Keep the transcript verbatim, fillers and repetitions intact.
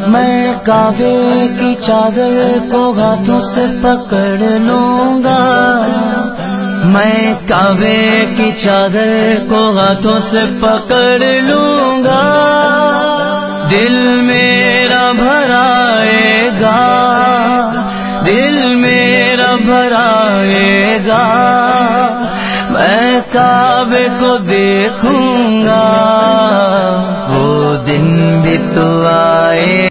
मैं काबे की चादर को हाथों से पकड़ लूंगा, मैं काबे की चादर को हाथों से पकड़ लूंगा। दिल मेरा भराएगा, दिल मेरा भराएगा, मैं काबे को देखूंगा, वो दिन भी तो आए।